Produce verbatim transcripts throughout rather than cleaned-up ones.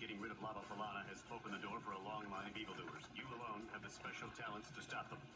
getting rid of Lava Falana has opened the door for a long line of evildoers. You alone have the special talents to stop them.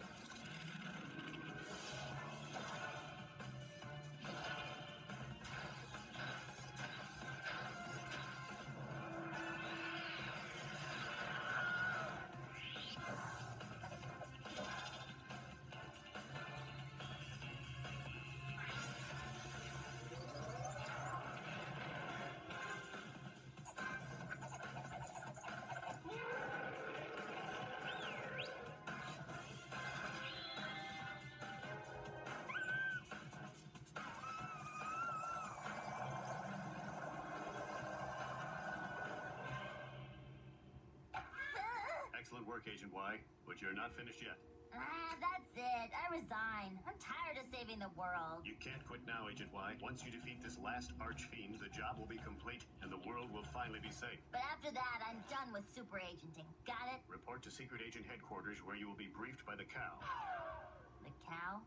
Excellent work, Agent Y, but you're not finished yet. Ah, that's it. I resign. I'm tired of saving the world. You can't quit now, Agent Y. Once you defeat this last archfiend, the job will be complete, and the world will finally be safe. But after that, I'm done with super agenting. Got it? Report to Secret Agent Headquarters, where you will be briefed by the cow. The cow?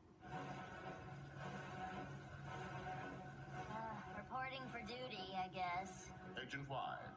Uh, reporting for duty, I guess. Agent Y.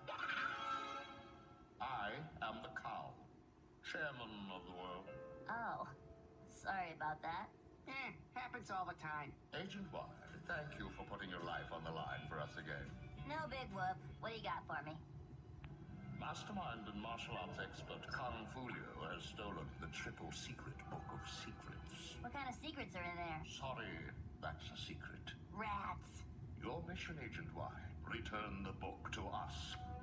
I am the cow, chairman of the world. Oh, sorry about that. Eh, happens all the time. Agent Y, thank you for putting your life on the line for us again. No big whoop. What do you got for me? Mastermind and martial arts expert Kung Foolioh has stolen the triple secret book of secrets. What kind of secrets are in there? Sorry, that's a secret. Rats. Your mission, Agent Y, return the book to us.